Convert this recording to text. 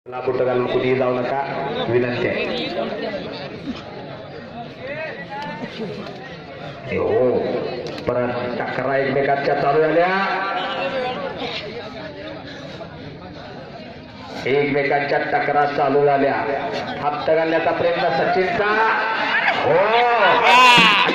Boot घालून कुठेही जाऊ नका विनंती आहे। हो परत टकरा एकमेकांच्या चालू झाल्या, एकमेकांच्या टकरा चालू झाल्या। हात घालण्याचा प्रयत्न सचिनचा, हो